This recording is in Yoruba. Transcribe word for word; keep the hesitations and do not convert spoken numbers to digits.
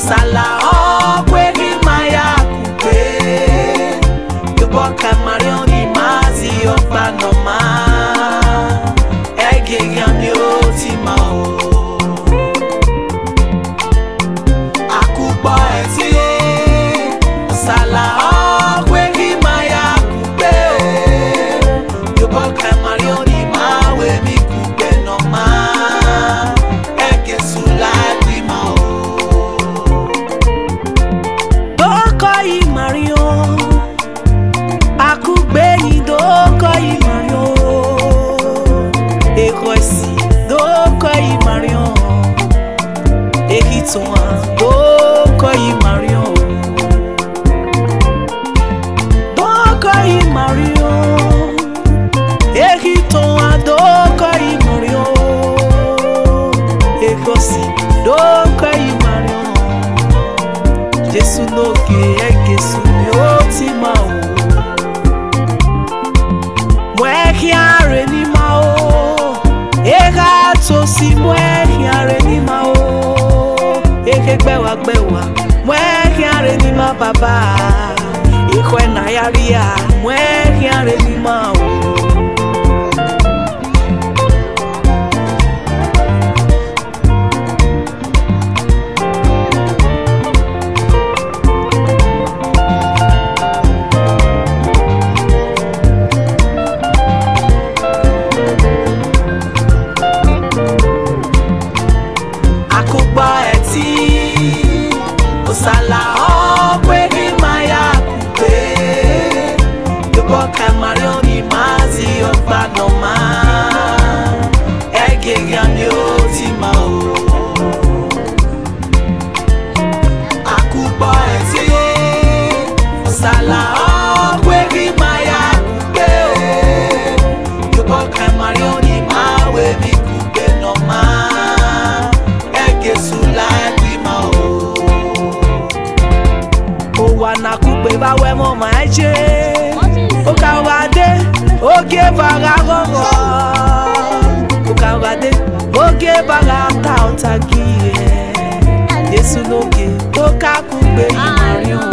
Osala o kwegi maya kupe Yoboka marion imazi opa noma Ege yami otima o Akuba eti Osala o kwegi maya kupe Yoboka marion imawe mi kupe noma Ege sula kwima o Doko yi Marion Doko yi Marion Ekitonwa doko yi Marion Ekosi doko yi Marion Jesu noke ekesu mi otima o Mwe are ni ma o Ega tosi mwe are ni ma o Eke gbewa gbewa mwe kiare ni ma baba Ikwe na yaria mwe kiare ni ma o Akuba eti Osala o kwegi maya kupe Yoboka marion imazi opa noma Ege yami otima o Akuba eti Osala o kwegi maya kupe Yoboka marion imawe mi kupe noma Wana kupe ba we mo maje O ka wade o ge baga gogo O ka wade o ge baga ta otaki Yesu no ge o ka kupe Marion